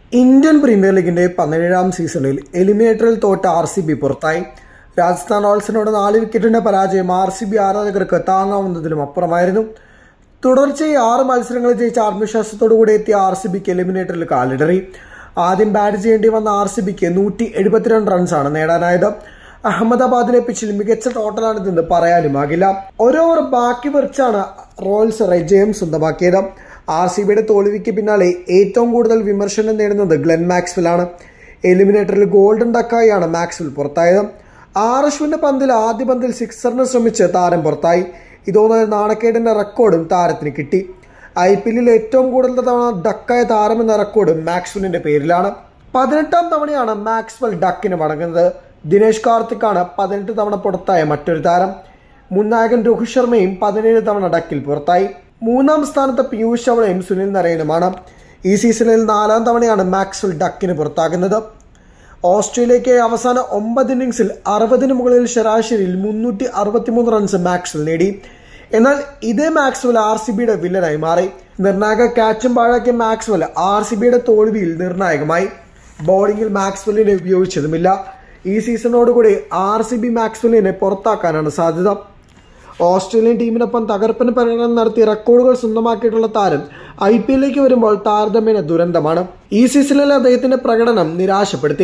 Indian premier ലീഗിന്റെ 17ാം സീസണിൽ എലിമിനേറ്ററിൽ തോറ്റ RCB പുറത്തായി. രാജസ്ഥാൻ റോയൽസിനോട് 4 വിക്കറ്റിന്റെ പരാജയം RCB ആരാധകർക്ക് താങ്ങാവുന്നതിലും അപ്പുറമായിരുന്നു. തുടർച്ചയായി 6 മത്സരങ്ങൾ ജയിച്ച ആത്മവിശ്വാസത്തോടുകൂടി എത്തിയ RCBക്ക് എലിമിനേറ്ററിൽ കാലിടറി. ആദ്യം ബാറ്റ് ചെയ്യേണ്ടി വന്ന RCBക്ക് 172 റൺസാണ് നേടാനായത്. അഹമ്മദാബാദിലെ പിച്ചിൽ മികച്ച ടോട്ടലാണിതെന്ന് പറയാനുമാകില്ല. ഒരു ഓവർ ബാക്കി വരിച്ചാണ് റോയൽസ് ജയം സ്വന്തമാക്കിയത്. RCBയുടെ തോൽവിക്ക് പിന്നാലെ ഏറ്റവും കൂടുതൽ വിമർശനം നേടുന്നത് ഗ്ലെൻ മാക്സ്വെൽ ആണ്. എലിമിനേറ്ററിൽ ഗോൾഡൻ ഡക്കായാണ് മാക്സ്വെൽ പുറത്തായത്. അശ്വിന്റെ പന്തിൽ ആദ്യ പന്തിൽ സിക്സറിന് ശ്രമിച്ച് താരം പുറത്തായി. ഇതോടെ നാണക്കേടിന്റെ റെക്കോർഡും താരത്തിന് കിട്ടി. IPL ഏറ്റവും കൂടുതൽ തവണ ഡക്കായ താരമെന്ന റെക്കോർഡും മാക്സ്വെലിന്റെ പേരിലാണ്. 18ാം തവണയാണ് മാക്സ്വെൽ ഡക്കിന് മടങ്ങുന്നത്. ദിനേശ് കാർത്തിക്കാണ് 18 തവണ പുറത്തായ മറ്റൊരു താരം. മുൻ നായകൻ രോഹിത് ശർമ്മയും 17 തവണ ഡക്കിൽ പുറത്തായി. 3ാം സ്ഥാനത്ത് പീയൂഷ് ചവളയും സുനിൽ നരയനുമാണ്. ഈ സീസണിൽ 4ാം തവണയാണ് മാക്സ്വെൽ ഡക്കിന് പുറത്താകുന്നത്. ഓസ്ട്രേലിയയ്ക്ക് അവസാന 9 ഇന്നിംഗ്സിൽ 60-ന് മുകളിൽ ശരാശരിയിൽ 363 റൺസ് മാക്സ്വെൽ നേടി. എന്നാൽ ഇതേ മാക്സ്വെൽ RCBയുടെ വില്ലനായി മാറി. നിർണായക ക്യാച്ചും പാഴാക്കിയ മാക്സ്വെൽ RCBയുടെ തോൽവിയിൽ നിർണായകമായി. ബോളിംഗിൽ മാക്സ്വെല്ലിനെ ഉപയോഗിച്ചതുമില്ല. ഈ സീസണോടുകൂടി RCB മാക്സ്വെല്ലിനെ പുറത്താക്കാനാണ് സാധ്യത. ഓസ്ട്രേലിയൻ ടീമിനൊപ്പം തകർപ്പൻ പ്രകടനം നടത്തി റെക്കോർഡുകൾ സ്വന്തമാക്കിയിട്ടുള്ള താരം IPLിലേക്ക് വരുമ്പോൾ താരതമ്യേന ദുരന്തമാണ്. ഈ സീസണിൽ അദ്ദേഹത്തിന്റെ പ്രകടനം നിരാശപ്പെടുത്തി.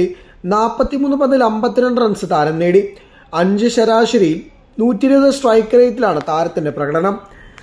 43 പന്തിൽ 52 റൺസ് താരം നേടി. 5 ശരാശരിയിൽ 120 സ്ട്രൈക്ക് റേറ്റിലാണ് താരത്തിന്റെ പ്രകടനം.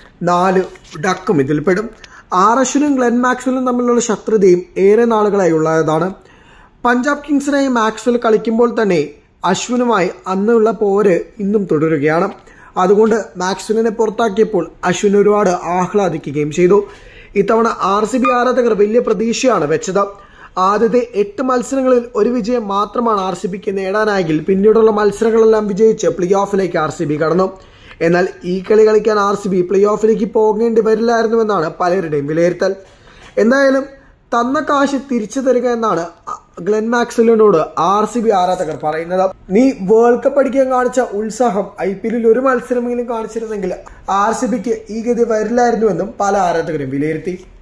4 ഡക്കും ഇതിൽപ്പെടും. അശ്വിനും ഗ്ലെൻ മാക്സ്വെലും തമ്മിലുള്ള ശത്രുതയും ഏറെ നാളുകളായി ഉള്ളതാണ്. പഞ്ചാബ് കിങ്സിനായി മാക്സ്വെൽ കളിക്കുമ്പോൾ തന്നെ അശ്വിനുമായി അന്നുള്ള പോര് ഇന്നും തുടരുകയാണ്. അതുകൊണ്ട് മാക്സ്വെലിനെ പുറത്താക്കിയപ്പോൾ അശ്വിൻ ഒരുപാട് ആഹ്ലാദിക്കുകയും ചെയ്തു. ഇത്തവണ RCB ആരാധകർ വലിയ പ്രതീക്ഷയാണ് വെച്ചത്. ആദ്യത്തെ 8 മത്സരങ്ങളിൽ ഒരു വിജയം മാത്രമാണ് RCBക്ക് നേടാനായെങ്കിൽ പിന്നീടുള്ള മത്സരങ്ങളെല്ലാം വിജയിച്ച് പ്ലേ ഓഫിലേക്ക് RCB കടന്നു. എന്നാൽ ഈ കളി കളിക്കാൻ RCB പ്ലേ ഓഫിലേക്ക് പോകേണ്ടി വരില്ലായിരുന്നുവെന്നാണ് പലരുടെയും വിലയിരുത്തൽ. എന്തായാലും തന്ന കാശ് തിരിച്ചു തരിക എന്നാണ് ഗ്ലെൻ മാക്സ്വെലിനോട് RCB ആരാധകർ പറയുന്നത്. നീ വേൾഡ് കപ്പ് അടിക്കാൻ കാണിച്ച ഉത്സാഹം IPLിൽ ഒരു മത്സരമെങ്കിലും കാണിച്ചിരുന്നെങ്കിൽ RCBക്ക് ഈ ഗതി വരില്ലായിരുന്നുവെന്നും പല ആരാധകരും വിലയിരുത്തി.